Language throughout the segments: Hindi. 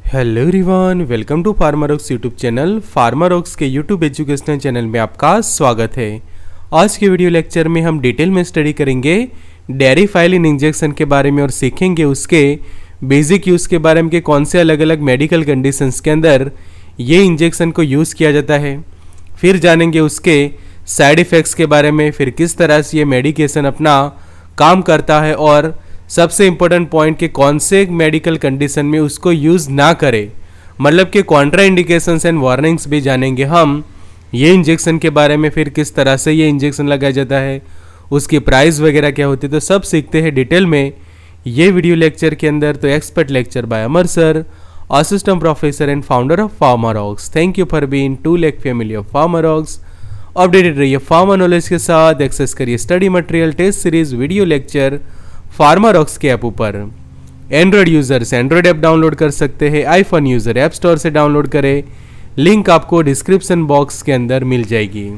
Hello everyone, welcome to Pharmarocks YouTube channel. Pharmarocks के यूट्यूब एजुकेशनल चैनल में आपका स्वागत है। आज के वीडियो लेक्चर में हम डिटेल में स्टडी करेंगे डेरिफाइलिन इंजेक्शन के बारे में और सीखेंगे उसके बेसिक यूज़ के बारे में कि कौन से अलग अलग मेडिकल कंडीशंस के अंदर ये इंजेक्शन को यूज़ किया जाता है। फिर जानेंगे उसके साइड इफ़ेक्ट्स के बारे में, फिर किस तरह से ये मेडिकेशन अपना काम करता है और सबसे इम्पोर्टेंट पॉइंट कि कौन से मेडिकल कंडीशन में उसको यूज़ ना करें, मतलब कि कॉन्ट्रा इंडिकेशंस एंड वार्निंग्स भी जानेंगे हम ये इंजेक्शन के बारे में। फिर किस तरह से ये इंजेक्शन लगाया जाता है, उसकी प्राइस वगैरह क्या होती है, तो सब सीखते हैं डिटेल में ये वीडियो लेक्चर के अंदर। तो expert lecture by Amar sir, assistant professor and founder of Pharmarocks. Thank you for being to lake family of Pharmarocks. Updated रहिए फार्मा नॉलेज के साथ, एक्सेस करिए study material, test series, video lecture Pharmarocks के ऐप ऊपर। Android users Android app download कर सकते हैं, आईफोन यूजर ऐप स्टोर से डाउनलोड करें, लिंक आपको डिस्क्रिप्शन बॉक्स के अंदर मिल जाएगी।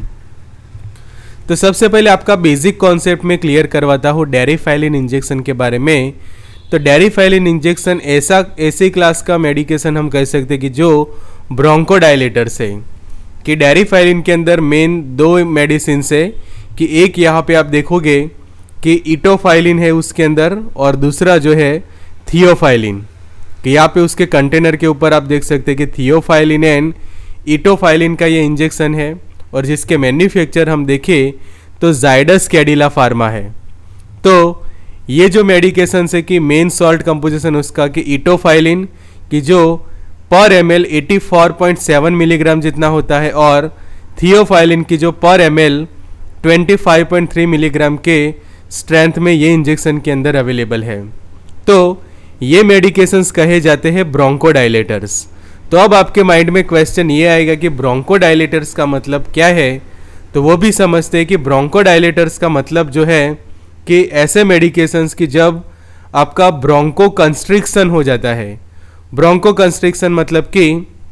तो सबसे पहले आपका बेसिक कॉन्सेप्ट में क्लियर करवाता हूँ डेरिफाइलिन इंजेक्शन के बारे में। तो डेरिफाइलिन इंजेक्शन ऐसी क्लास का मेडिकेशन हम कह सकते हैं कि जो ब्रोंकोडायलेटर्स है, कि डेरिफाइलिन के अंदर मेन दो मेडिसिन है, कि एक यहाँ पे आप देखोगे कि इटोफाइलिन है उसके अंदर और दूसरा जो है थियोफाइलिन। कि यहाँ पे उसके कंटेनर के ऊपर आप देख सकते हैं कि थियोफाइलिन एंड इटोफाइलिन का ये इंजेक्शन है, और जिसके मैन्युफैक्चर हम देखें तो जाइडस कैडिला फार्मा है। तो ये जो मेडिकेशन है कि मेन सॉल्ट कंपोजिशन उसका कि इटोफाइलिन की जो पर ml 84.7 मिलीग्राम जितना होता है, और थियोफाइलिन की जो पर ml 25.3 मिलीग्राम के स्ट्रेंथ में ये इंजेक्शन के अंदर अवेलेबल है। तो ये मेडिकेशंस कहे जाते हैं ब्रोंकोडायलेटर्स। तो अब आपके माइंड में क्वेश्चन ये आएगा कि ब्रोंकोडायलेटर्स का मतलब क्या है, तो वो भी समझते हैं कि ब्रोंकोडायलेटर्स का मतलब जो है कि ऐसे मेडिकेशंस की जब आपका ब्रोंको कंस्ट्रिक्शन हो जाता है। ब्रोंको कंस्ट्रिक्शन मतलब कि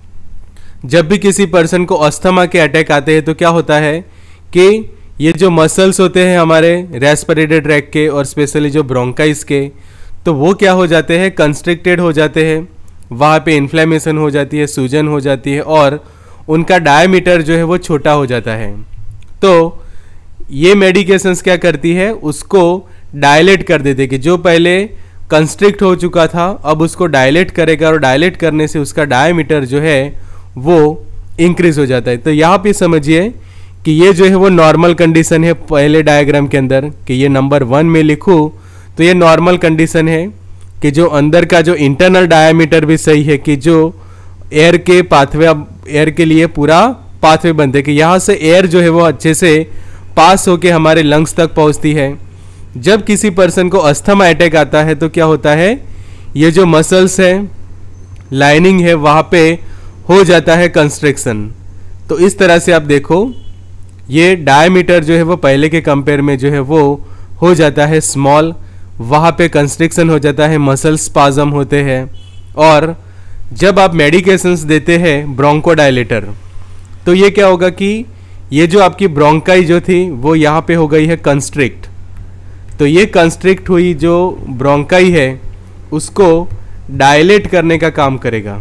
जब भी किसी पर्सन को अस्थमा के अटैक आते हैं तो क्या होता है कि ये जो मसल्स होते हैं हमारे रेस्पिरेटरी ट्रैक के और स्पेशली जो ब्रोंकाइस के, तो वो क्या हो जाते हैं, कंस्ट्रिक्टेड हो जाते हैं, वहाँ पे इन्फ्लेमेशन हो जाती है, सूजन हो जाती है, और उनका डायमीटर जो है वो छोटा हो जाता है। तो ये मेडिकेशंस क्या करती है, उसको डायलेट कर देते कि जो पहले कंस्ट्रिक्ट हो चुका था अब उसको डायलेट करेगा, और डायलेट करने से उसका डायमीटर जो है वो इंक्रीज हो जाता है। तो यहाँ पे समझिए कि ये जो है वो नॉर्मल कंडीशन है पहले डायग्राम के अंदर, कि ये नंबर 1 में लिखूँ तो ये नॉर्मल कंडीशन है कि जो अंदर का जो इंटरनल डायमीटर भी सही है, कि जो एयर के पाथवे, एयर के लिए पूरा पाथवे बनते हैं कि यहाँ से एयर जो है वो अच्छे से पास होके हमारे लंग्स तक पहुँचती है। जब किसी पर्सन को अस्थमा अटैक आता है तो क्या होता है, ये जो मसल्स है, लाइनिंग है, वहाँ पे हो जाता है कंस्ट्रिक्शन। तो इस तरह से आप देखो ये डायमीटर जो है वो पहले के कंपेयर में जो है वो हो जाता है स्मॉल, वहाँ पे कंस्ट्रिक्शन हो जाता है, मसल स्पाज्म होते हैं। और जब आप मेडिकेशंस देते हैं ब्रोंकोडायलेटर तो ये क्या होगा कि ये जो आपकी ब्रोंकाई जो थी वो यहाँ पे हो गई है कंस्ट्रिक्ट। तो ये कंस्ट्रिक्ट हुई जो ब्रोंकाई है उसको डायलेट करने का काम करेगा।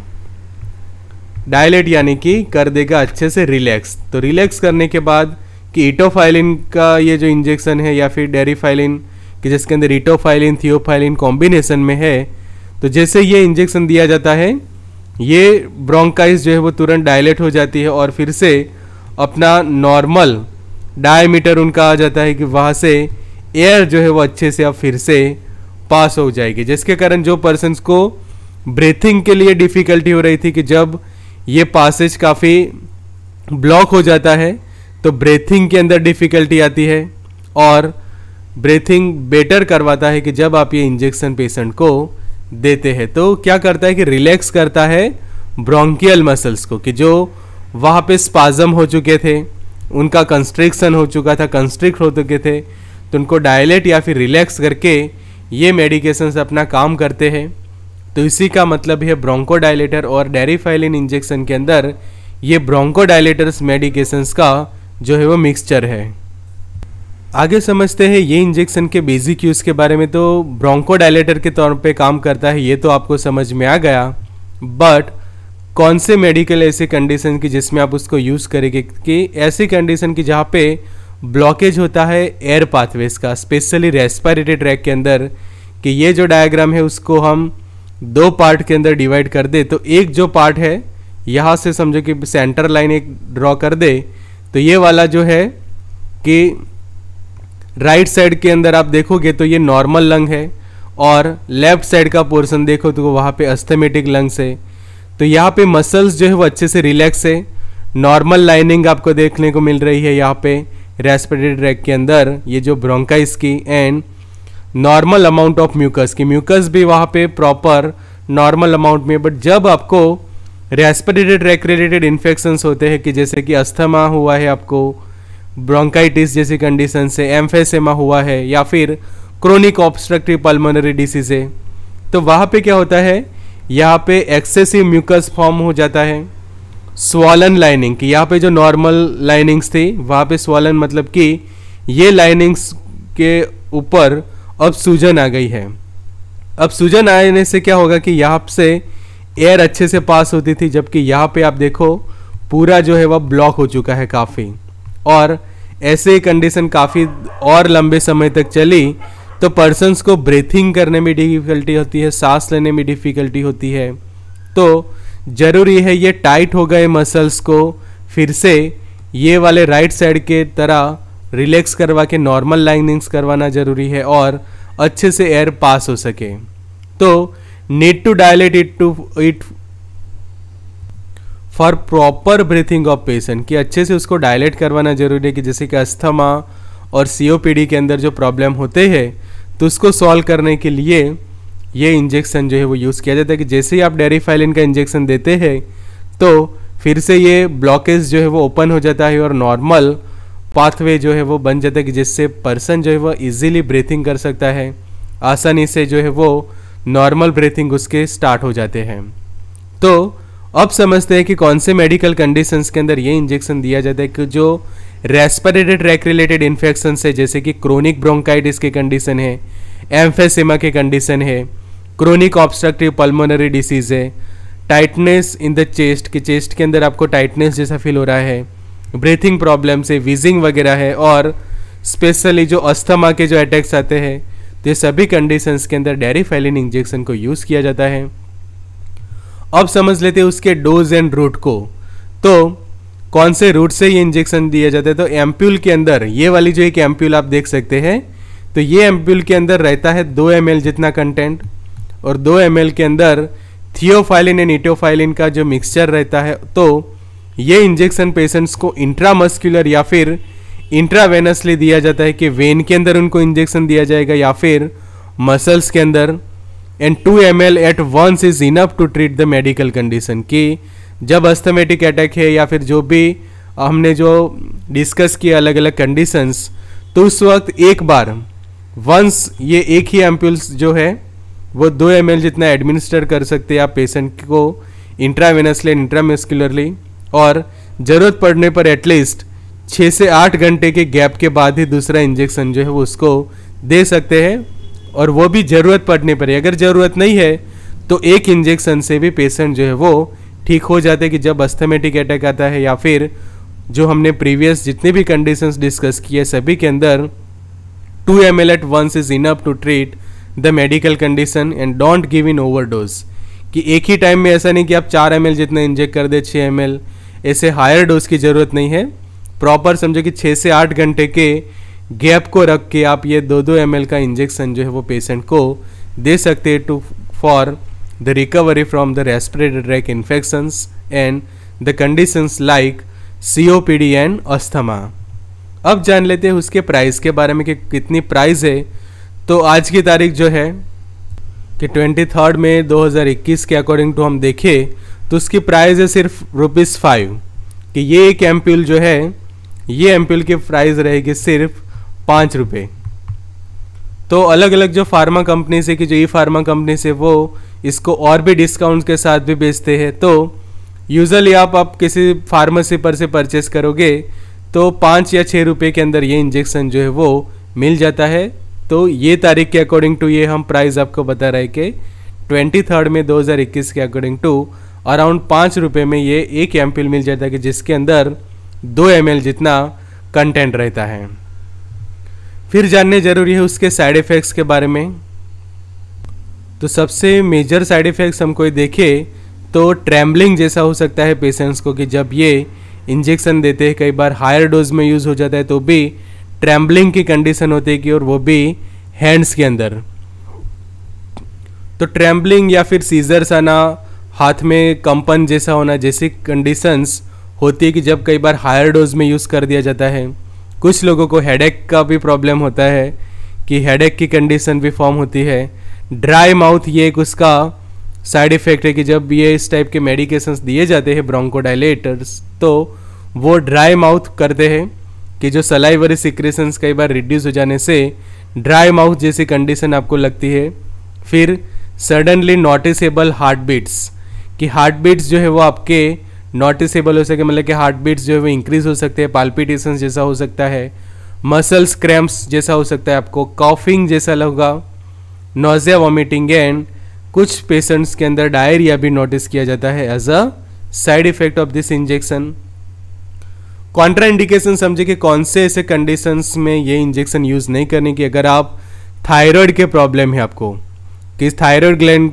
डायलेट यानी कि कर देगा अच्छे से रिलैक्स। तो रिलैक्स करने के बाद कि इटोफाइलिन का ये जो इंजेक्शन है या फिर डेरिफाइलिन कि जिसके अंदर इटोफाइलिन थियोफाइलिन कॉम्बिनेशन में है, तो जैसे ये इंजेक्शन दिया जाता है ये ब्रोंकाइस जो है वो तुरंत डायलेट हो जाती है और फिर से अपना नॉर्मल डायमीटर उनका आ जाता है कि वहाँ से एयर जो है वो अच्छे से अब फिर से पास हो जाएगी, जिसके कारण जो पर्सन्स को ब्रीथिंग के लिए डिफ़िकल्टी हो रही थी कि जब ये पासेज काफ़ी ब्लॉक हो जाता है तो ब्रीथिंग के अंदर डिफ़िकल्टी आती है, और ब्रीथिंग बेटर करवाता है कि जब आप ये इंजेक्शन पेशेंट को देते हैं तो क्या करता है कि रिलैक्स करता है ब्रोंकियल मसल्स को, कि जो वहाँ पे स्पाज्म हो चुके थे, उनका कंस्ट्रिक्शन हो चुका था, कंस्ट्रिक्ट हो चुके थे, तो उनको डायलेट या फिर रिलैक्स करके ये मेडिकेशंस अपना काम करते हैं। तो इसी का मतलब है ब्रोंकोडायलेटर, और डेरिफाइलिन इंजेक्शन के अंदर ये ब्रोंकोडायलेटर्स मेडिकेशंस का जो है वो मिक्सचर है। आगे समझते हैं ये इंजेक्शन के बेसिक यूज़ के बारे में। तो ब्रोंकोडायलेटर के तौर पे काम करता है, ये तो आपको समझ में आ गया। बट कौन से मेडिकल ऐसे कंडीशन की जिसमें आप उसको यूज़ करेंगे कि ऐसी कंडीशन की जहाँ पे ब्लॉकेज होता है एयर पाथवेज का, स्पेशली रेस्पिरेटरी ट्रैक के अंदर, कि ये जो डायग्राम है उसको हम दो पार्ट के अंदर डिवाइड कर दे। तो एक जो पार्ट है यहाँ से समझो कि सेंटर लाइन एक ड्रॉ कर दे, तो ये वाला जो है कि राइट साइड के अंदर आप देखोगे तो ये नॉर्मल लंग है, और लेफ्ट साइड का पोर्शन देखो तो वहाँ पे अस्थमेटिक लंग्स है। तो यहाँ पे मसल्स जो है वो अच्छे से रिलैक्स है, नॉर्मल लाइनिंग आपको देखने को मिल रही है यहाँ पे रेस्पिरेटरी ट्रैक के अंदर, ये जो ब्रोंकाइस की, and normal amount of mucus की, म्यूकस भी वहाँ पे प्रॉपर नॉर्मल अमाउंट में। बट जब आपको रेस्पिरेटरी ट्रैक रिलेटेड इन्फेक्शंस होते हैं कि जैसे कि अस्थमा हुआ है, आपको ब्रोंकाइटिस जैसी कंडीशन से, एम्फेसेमा हुआ है, या फिर क्रोनिक ऑब्स्ट्रक्टिव पल्मोनरी डिसीज है, तो वहाँ पे क्या होता है, यहाँ पे एक्सेसिव म्यूकस फॉर्म हो जाता है, स्वॉलन लाइनिंग की, यहाँ पे जो नॉर्मल लाइनिंग्स थी वहाँ पे स्वॉलन मतलब कि ये लाइनिंग्स के ऊपर अब सूजन आ गई है। अब सूजन आने से क्या होगा कि यहाँ से एयर अच्छे से पास होती थी, जबकि यहाँ पे आप देखो पूरा जो है वह ब्लॉक हो चुका है काफ़ी, और ऐसे कंडीशन काफ़ी और लंबे समय तक चली तो पर्सन्स को ब्रीथिंग करने में डिफ़िकल्टी होती है, सांस लेने में डिफ़िकल्टी होती है। तो ज़रूरी है ये टाइट हो गए मसल्स को फिर से ये वाले राइट साइड के तरह रिलैक्स करवा के नॉर्मल लाइनिंग्स करवाना ज़रूरी है, और अच्छे से एयर पास हो सके। तो need to dilate it for proper breathing of patient, कि अच्छे से उसको डायलेट करवाना जरूरी है, कि जैसे कि अस्थमा और सीओपीडी के अंदर जो प्रॉब्लम होते हैं तो उसको सॉल्व करने के लिए ये इंजेक्शन जो है वो यूज़ किया जाता है। कि जैसे ही आप डेरिफाइलिन का इंजेक्शन देते हैं तो फिर से ये ब्लॉकेज जो है वो ओपन हो जाता है और नॉर्मल पाथवे जो है वो बन जाता है, कि जिससे पर्सन जो है वो इजीली ब्रीथिंग कर सकता है, आसानी से जो है वो नॉर्मल ब्रीथिंग उसके स्टार्ट हो जाते हैं। तो अब समझते हैं कि कौन से मेडिकल कंडीशंस के अंदर ये इंजेक्शन दिया जाता है, कि जो रेस्पिरेटरी ट्रैक रिलेटेड इन्फेक्शन है, जैसे कि क्रोनिक ब्रोंकाइटिस की कंडीशन है, एम्फेसेमा की कंडीशन है, क्रोनिक ऑब्स्ट्रक्टिव पल्मोनरी डिसीज है, टाइटनेस इन द चेस्ट, कि चेस्ट के अंदर आपको टाइटनेस जैसा फील हो रहा है, ब्रीथिंग प्रॉब्लम से विजिंग वगैरह है, और स्पेशली जो अस्थमा के जो अटैक्स आते हैं, तो ये सभी कंडीशंस के अंदर डेरिफाइलिन इंजेक्शन को यूज़ किया जाता है। अब समझ लेते हैं उसके डोज एंड रूट को। तो कौन से रूट से ये इंजेक्शन दिया जाता है, तो एम्प्यूल के अंदर, ये वाली जो एक एम्प्यूल आप देख सकते हैं, तो ये एम्प्यूल के अंदर रहता है 2 ml जितना कंटेंट, और 2 ml के अंदर थियोफाइलिन एंड इटोफाइलिन का जो मिक्सचर रहता है। तो ये इंजेक्शन पेशेंट्स को इंट्रामस्कुलर या फिर इंट्रावेनसली दिया जाता है, कि वेन के अंदर उनको इंजेक्शन दिया जाएगा या फिर मसल्स के अंदर। And 2 ml at once is enough to treat the medical condition, कि जब अस्थमेटिक अटैक है या फिर जो भी हमने जो डिस्कस किया अलग अलग कंडीशंस, तो उस वक्त एक बार वंस ये एक ही एम्प्यूल्स जो है वो 2 ml जितना एडमिनिस्टर कर सकते हैं आप पेशेंट को इंट्रावेनसली इंट्रामस्कुलरली, और ज़रूरत पड़ने पर एटलीस्ट 6 से 8 घंटे के गैप के बाद ही दूसरा इंजेक्शन जो है वो उसको दे सकते हैं, और वो भी ज़रूरत पड़ने पर। अगर ज़रूरत नहीं है तो एक इंजेक्शन से भी पेशेंट जो है वो ठीक हो जाते हैं, कि जब अस्थमेटिक अटैक आता है या फिर जो हमने प्रीवियस जितने भी कंडीशंस डिस्कस किए सभी के अंदर 2 ml at once is enough to treat the medical condition and don't give in overdose, कि एक ही टाइम में ऐसा नहीं कि आप 4 ml जितना इंजेक्ट कर दे, 6 ml, ऐसे हायर डोज की ज़रूरत नहीं है। प्रॉपर समझो कि 6 से 8 घंटे के गैप को रख के आप ये 2-2 ml का इंजेक्शन जो है वो पेशेंट को दे सकते हैं to for the recovery from the respiratory tract infections and the conditions like COPD and asthma. अब जान लेते हैं उसके प्राइस के बारे में कि कितनी प्राइस है। तो आज की तारीख जो है कि 23 मई 2021 के अकॉर्डिंग टू हम देखें तो उसकी प्राइस है सिर्फ ₹5, कि ये एक एम्प्यूल जो है ये एम्प्यूल की प्राइस रहेगी सिर्फ ₹5। तो अलग अलग जो फार्मा कंपनी से, कि जो ई फार्मा कंपनी से वो इसको और भी डिस्काउंट के साथ भी बेचते हैं। तो यूजुअली आप किसी फार्मेसी पर से परचेस करोगे तो 5 या 6 रुपये के अंदर ये इंजेक्शन जो है वो मिल जाता है। तो ये तारीख के अकॉर्डिंग टू ये हम प्राइस आपको बता रहे कि 23 में 2021 के अकॉर्डिंग टू अराउंड 5 रुपये में ये एक एम्पिल मिल जाता है कि जिसके अंदर 2 ml जितना कंटेंट रहता है। फिर जानने जरूरी है उसके साइड इफ़ेक्ट्स के बारे में। तो सबसे मेजर साइड इफ़ेक्ट्स हम कोई देखें तो ट्रैम्बलिंग जैसा हो सकता है पेशेंट्स को, कि जब ये इंजेक्शन देते हैं कई बार हायर डोज में यूज़ हो जाता है तो भी ट्रैम्बलिंग की कंडीशन होती है कि, और वो भी हैंड्स के अंदर। तो ट्रैम्बलिंग या फिर सीजर्स आना, हाथ में कंपन जैसा होना जैसी कंडीशंस होती है कि जब कई बार हायर डोज में यूज़ कर दिया जाता है। कुछ लोगों को हेडेक का भी प्रॉब्लम होता है कि हेडेक की कंडीशन भी फॉर्म होती है। ड्राई माउथ ये एक उसका साइड इफ़ेक्ट है कि जब ये इस टाइप के मेडिकेशंस दिए जाते हैं ब्रोंकोडायलेटर्स तो वो ड्राई माउथ करते हैं कि जो सलाइवरी सिक्रेशंस कई बार रिड्यूस हो जाने से ड्राई माउथ जैसी कंडीशन आपको लगती है। फिर सडनली नोटिसेबल हार्ट बीट्स, कि हार्ट बीट्स जो है वो आपके नोटिसेबल हो सके, मतलब कि हार्ट बीट्स जो है वो इंक्रीज हो सकते हैं, पाल्पिटेशंस जैसा हो सकता है, मसल्स क्रैम्प्स जैसा हो सकता है, आपको कॉफिंग जैसा लगेगा, नोजिया वॉमिटिंग, एंड कुछ पेशेंट्स के अंदर डायरिया भी नोटिस किया जाता है as a side effect of this injection. Contraindication समझे कि कौन से ऐसे कंडीशंस में ये इंजेक्शन यूज़ नहीं करने की। अगर आप थायराइड के प्रॉब्लम है आपको, कि थायराइड ग्लैंड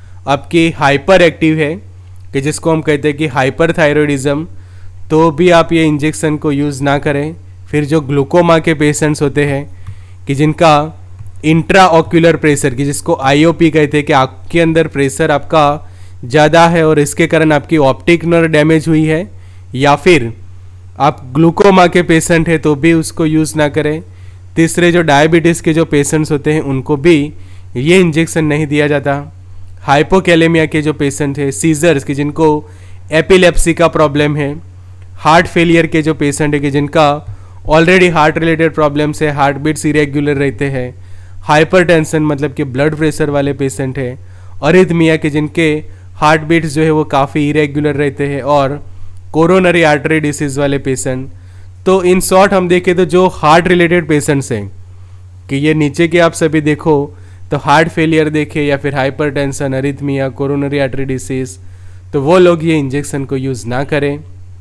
आपकी हाइपर एक्टिव है, कि जिसको हम कहते हैं कि हाइपर थायराइडिज्म, तो भी आप ये इंजेक्शन को यूज़ ना करें। फिर जो ग्लूकोमा के पेशेंट्स होते हैं कि जिनका इंट्रा ऑक्यूलर प्रेशर, कि जिसको आईओपी कहते हैं, कि आँख के अंदर प्रेशर आपका ज़्यादा है और इसके कारण आपकी ऑप्टिक नर्व डैमेज हुई है, या फिर आप ग्लूकोमा के पेशेंट है तो भी उसको यूज़ ना करें। तीसरे जो डायबिटीज़ के जो पेशेंट्स होते हैं उनको भी ये इंजेक्शन नहीं दिया जाता। हाइपोकैलेमिया के जो पेशेंट है, सीजर्स की जिनको एपिलेप्सी का प्रॉब्लम है, हार्ट फेलियर के जो पेशेंट है कि जिनका ऑलरेडी हार्ट रिलेटेड प्रॉब्लम्स है, हार्ट बीट्स इरेग्युलर रहते हैं, हाइपरटेंशन मतलब कि ब्लड प्रेशर वाले पेशेंट है, अरिथमिया के जिनके हार्ट बीट्स जो है वो काफ़ी इरेग्युलर रहते हैं, और कोरोनरी आर्टरी डिसीज़ वाले पेशेंट। तो इन शॉर्ट हम देखें तो जो हार्ट रिलेटेड पेशेंट्स हैं, कि ये नीचे के आप सभी देखो तो हार्ट फेलियर देखे या फिर hypertension, arrhythmia, coronary artery disease, तो वो लोग ये इंजेक्शन को यूज़ ना करें।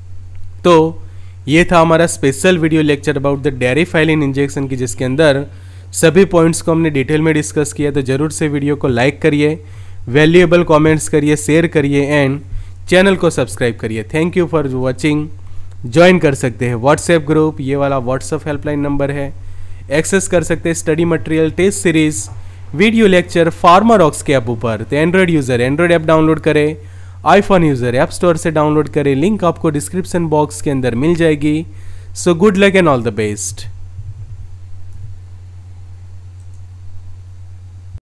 तो ये था हमारा special video lecture about the Deriphyllin injection की, जिसके अंदर सभी पॉइंट्स को हमने डिटेल में डिस्कस किया। तो ज़रूर से वीडियो को लाइक करिए, वैल्यूएबल कमेंट्स करिए, शेयर करिए एंड चैनल को सब्सक्राइब करिए। Thank you for watching. Join कर सकते हैं व्हाट्सएप ग्रुप, ये वाला व्हाट्सएप हेल्पलाइन नंबर है। एक्सेस कर सकते हैं study material, test series, video lecture Pharmarocks के ऐप ऊपर। तो Android user Android app download करें, आईफोन यूज़र ऐप स्टोर से डाउनलोड करें। लिंक आपको डिस्क्रिप्शन बॉक्स के अंदर मिल जाएगी। So good luck and all the best.